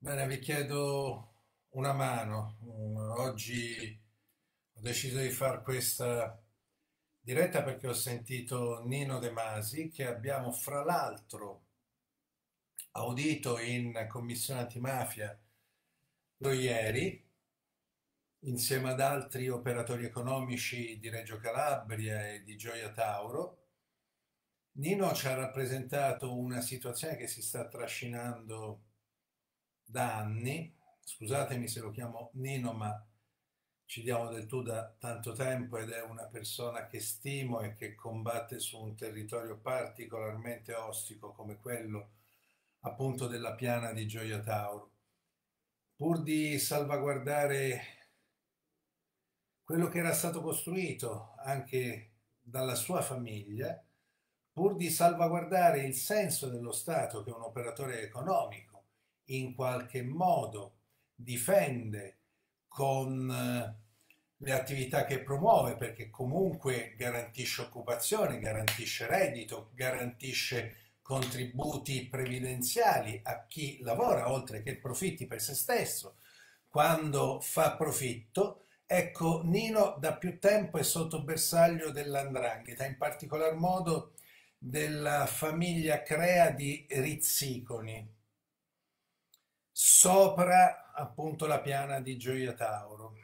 Bene, vi chiedo una mano. Oggi ho deciso di fare questa diretta perché ho sentito Nino De Masi, che abbiamo fra l'altro audito in commissione antimafia lo ieri, insieme ad altri operatori economici di Reggio Calabria e di Gioia Tauro. Nino ci ha rappresentato una situazione che si sta trascinando da anni. Scusatemi se lo chiamo Nino, ma ci diamo del tu da tanto tempo ed è una persona che stimo e che combatte su un territorio particolarmente ostico come quello appunto della piana di Gioia Tauro. Pur di salvaguardare quello che era stato costruito anche dalla sua famiglia, pur di salvaguardare il senso dello Stato che è un operatore economico in qualche modo difende con le attività che promuove, perché comunque garantisce occupazione, garantisce reddito, garantisce contributi previdenziali a chi lavora, oltre che profitti per se stesso. Quando fa profitto, ecco, Nino da più tempo è sotto bersaglio dell''ndrangheta, in particolar modo della famiglia Crea di Rizziconi, sopra appunto la piana di Gioia Tauro.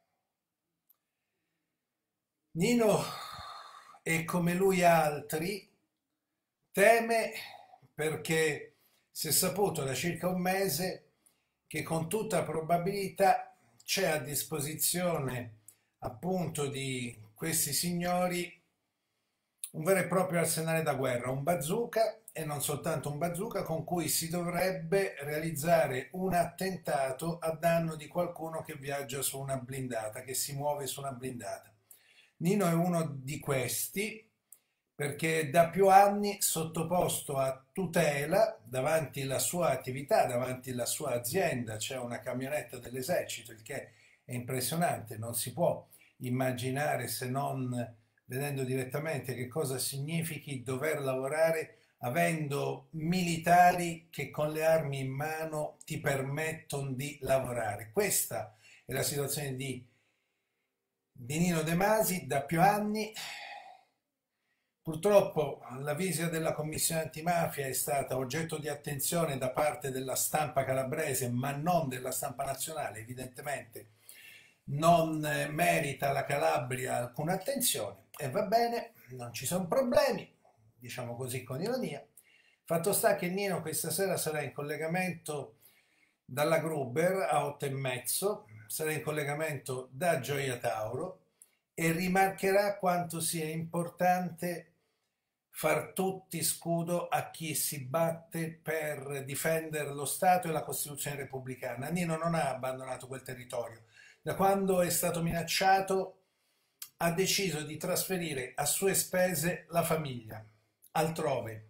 Nino, e come lui altri, teme perché si è saputo da circa un mese che con tutta probabilità c'è a disposizione appunto di questi signori un vero e proprio arsenale da guerra, un bazooka e non soltanto un bazooka con cui si dovrebbe realizzare un attentato a danno di qualcuno che viaggia su una blindata, che si muove su una blindata. Nino è uno di questi perché da più anni sottoposto a tutela davanti alla sua attività, davanti alla sua azienda, c'è una camionetta dell'esercito, il che è impressionante, non si può immaginare se non vedendo direttamente che cosa significhi dover lavorare avendo militari che con le armi in mano ti permettono di lavorare. Questa è la situazione di Nino De Masi da più anni. Purtroppo la visita della Commissione antimafia è stata oggetto di attenzione da parte della stampa calabrese, ma non della stampa nazionale, evidentemente non merita la Calabria alcuna attenzione e va bene, non ci sono problemi, diciamo così con ironia. Fatto sta che Nino questa sera sarà in collegamento dalla Gruber a 8:30, sarà in collegamento da Gioia Tauro e rimarcherà quanto sia importante far tutti scudo a chi si batte per difendere lo Stato e la Costituzione repubblicana. Nino non ha abbandonato quel territorio. Da quando è stato minacciato ha deciso di trasferire a sue spese la famiglia altrove,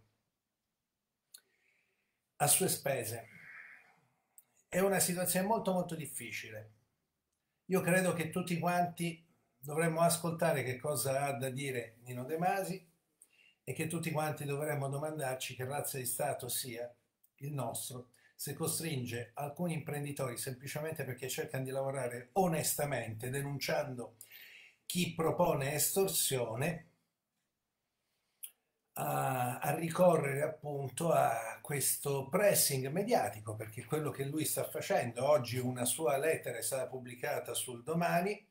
a sue spese. È una situazione molto molto difficile. Io credo che tutti quanti dovremmo ascoltare che cosa ha da dire Nino De Masi e che tutti quanti dovremmo domandarci che razza di Stato sia il nostro se costringe alcuni imprenditori semplicemente perché cercano di lavorare onestamente, denunciando chi propone estorsione, a ricorrere appunto a questo pressing mediatico, perché quello che lui sta facendo, oggi una sua lettera è stata pubblicata sul Domani,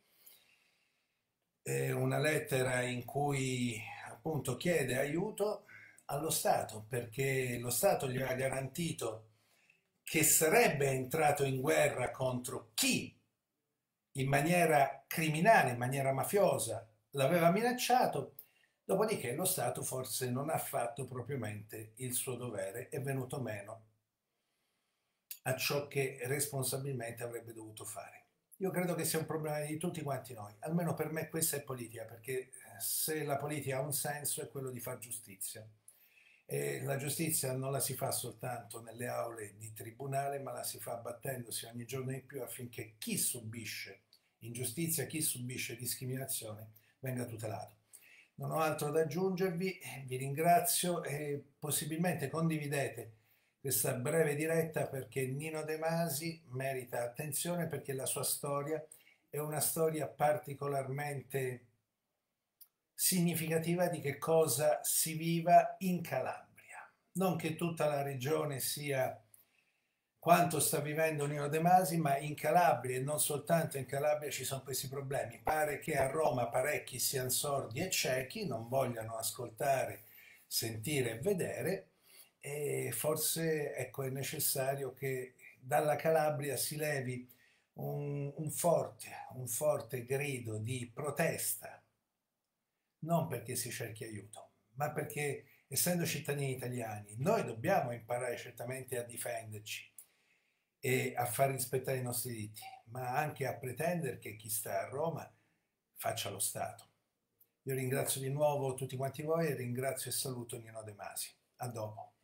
una lettera in cui appunto chiede aiuto allo Stato, perché lo Stato gli ha garantito che sarebbe entrato in guerra contro chi in maniera criminale, in maniera mafiosa, l'aveva minacciato. Dopodiché lo Stato forse non ha fatto propriamente il suo dovere, è venuto meno a ciò che responsabilmente avrebbe dovuto fare. Io credo che sia un problema di tutti quanti noi, almeno per me questa è politica, perché se la politica ha un senso è quello di fare giustizia. E la giustizia non la si fa soltanto nelle aule di tribunale, ma la si fa battendosi ogni giorno di più affinché chi subisce ingiustizia, chi subisce discriminazione venga tutelato. Non ho altro da aggiungervi, vi ringrazio e possibilmente condividete questa breve diretta perché Nino De Masi merita attenzione perché la sua storia è una storia particolarmente significativa di che cosa si viva in Calabria. Non che tutta la regione sia quanto sta vivendo Nino De Masi, ma in Calabria e non soltanto in Calabria ci sono questi problemi. Pare che a Roma parecchi siano sordi e ciechi, non vogliano ascoltare, sentire e vedere, e forse ecco, è necessario che dalla Calabria si levi un forte grido di protesta, non perché si cerchi aiuto, ma perché essendo cittadini italiani noi dobbiamo imparare certamente a difenderci e a far rispettare i nostri diritti, ma anche a pretendere che chi sta a Roma faccia lo Stato. Io ringrazio di nuovo tutti quanti voi e ringrazio e saluto Nino De Masi. A dopo.